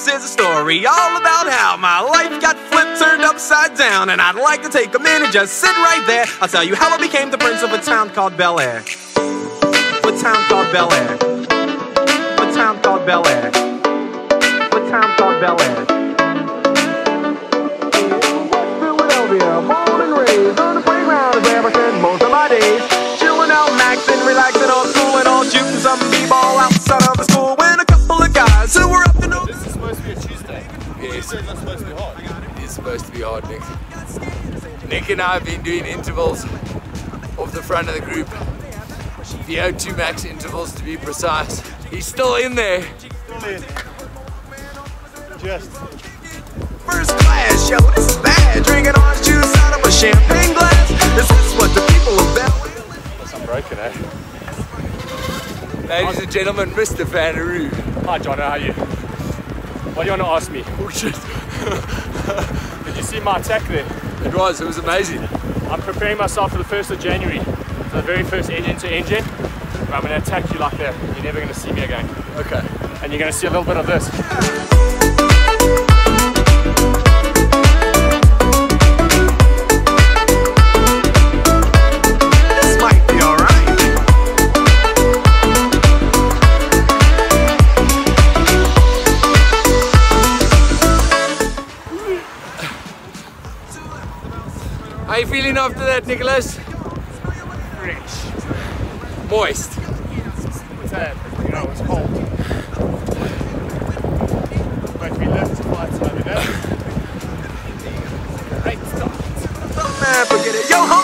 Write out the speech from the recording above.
This is a story all about how my life got flipped, turned upside down, and I'd like to take a minute, just sit right there. I'll tell you how I became the prince of a town called Bel Air. A town called Bel Air. A town called Bel Air. A town called Bel Air. Philadelphia, born and raised on the playground is where I spend most of my days. Chilling out, maxing, relaxing on school, and all shooting some b-ball outside of the school. When a couple of guys who were up to no. This is supposed to be a Tuesday. Yes. It's not supposed to be hard. It is supposed to be hard, Nick. Nick and I have been doing intervals off the front of the group. The O2 max intervals to be precise. He's still in there. Still in. Just. First class, yo, this is bad. Drinking orange juice out of a champagne glass. This is what the people of Bel Air. That's unbroken, eh? Ladies and gentlemen, Mr. Vanaroo. Hi, Jono, how are you? What do you want to ask me? Oh shit. Did you see my attack there? It was amazing. I'm preparing myself for the 1st of January. For the very first engine to engine. I'm going to attack you like that. You're never going to see me again. Okay. And you're going to see a little bit of this. How are you feeling after that, Nicholas? Fresh. Moist. What's that? You know, it's cold. But we live to fight over that. Great start. Man, forget it. Yo,